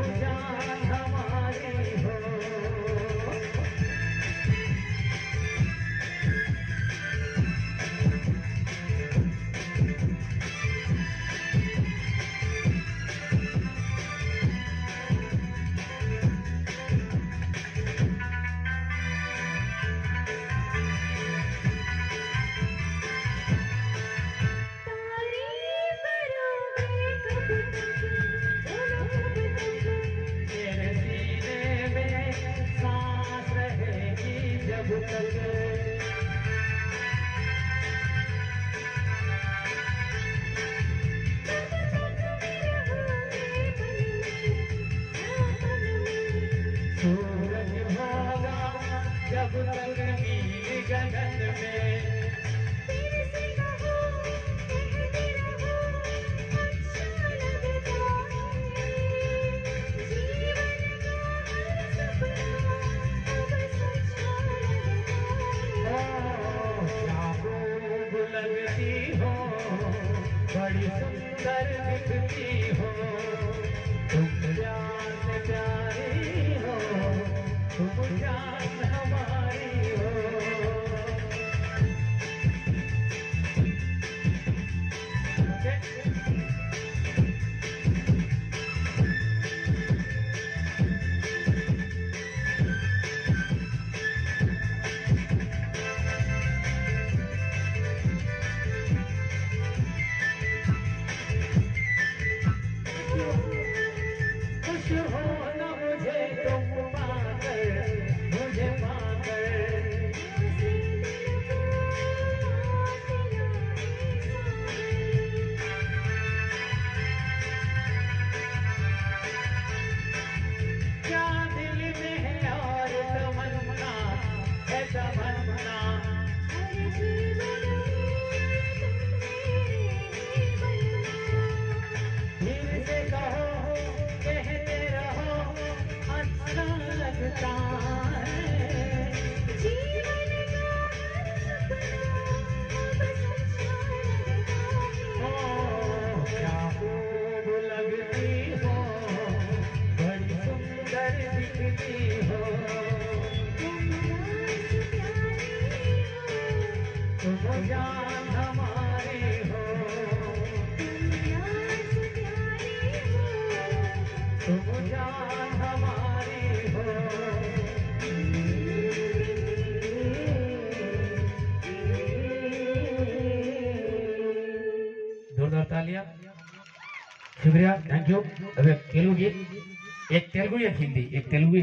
जान हमारी हो। सूरज होगा जब तक नील गगन में, फिर से कहो कहते रहो अच्छा लगता है, जीवन का हर सपना अब सच्चा लगता है। क्या खूब लगती हो, बड़ी सुंदर दिखती हो, तुम जान प्यारी हो, तुम जान हमारी हो। खुश हो न मुझे तुम पाकर, मुझे पाकर, क्या दिल में है और तमन्ना है तमन्ना, हर जीवन में तुम मेरे बनना। फिर से कहो कहते रहो अच्छा लगता है, जीवन का हर सपना अब सच्चा लगता है। क्या खूब लगती हो, बड़ी सुंदर दिखती हो, तुम राज प्यारी हो, तुम जान हमारी हो, तुम राज प्यारी हो। तुम जान हमारी हो। जोरदार तालियां, शुक्रिया, थैंक यू। अब एक तेलुगु गीत, एक तेलुगु एक हिंदी, एक तेलुगु